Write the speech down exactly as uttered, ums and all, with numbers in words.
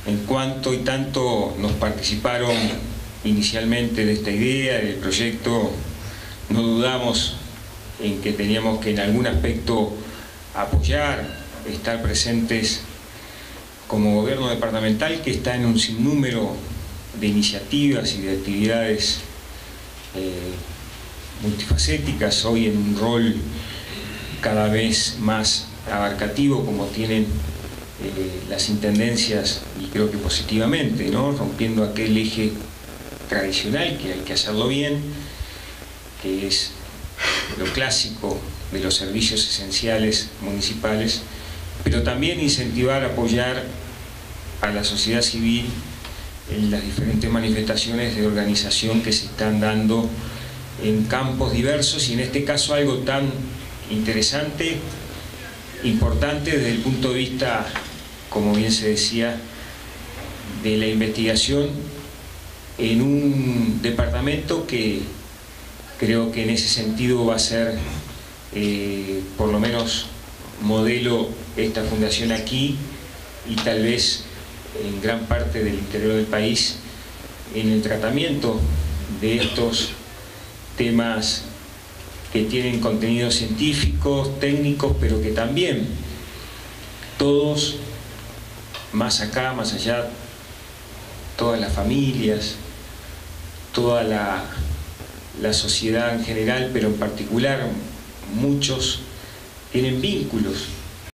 en cuanto y tanto nos participaron inicialmente de esta idea, del proyecto, no dudamos en que teníamos que en algún aspecto apoyar, estar presentes como gobierno departamental, que está en un sinnúmero de iniciativas y de actividades eh, multifacéticas, hoy en un rol cada vez más abarcativo como tienen eh, las intendencias, y creo que positivamente, ¿no? Rompiendo aquel eje tradicional, que hay que hacerlo bien, que es lo clásico de los servicios esenciales municipales, pero también incentivar, apoyar a la sociedad civil en las diferentes manifestaciones de organización que se están dando en campos diversos, y en este caso algo tan interesante, importante desde el punto de vista, como bien se decía, de la investigación en un departamento que creo que en ese sentido va a ser eh, por lo menos modelo esta fundación aquí, y tal vez en gran parte del interior del país, en el tratamiento de estos temas que tienen contenidos científicos, técnicos, pero que también todos, más acá, más allá, todas las familias, toda la, la sociedad en general, pero en particular muchos tienen vínculos